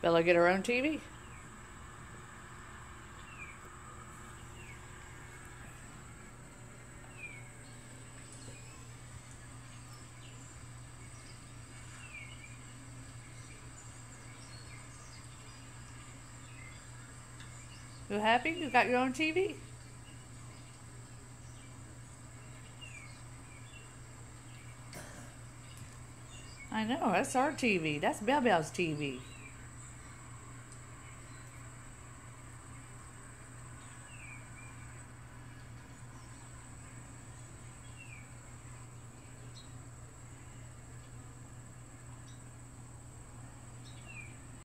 Bella get her own TV? You happy? You got your own TV? I know, that's our TV. That's Bell Bell's TV.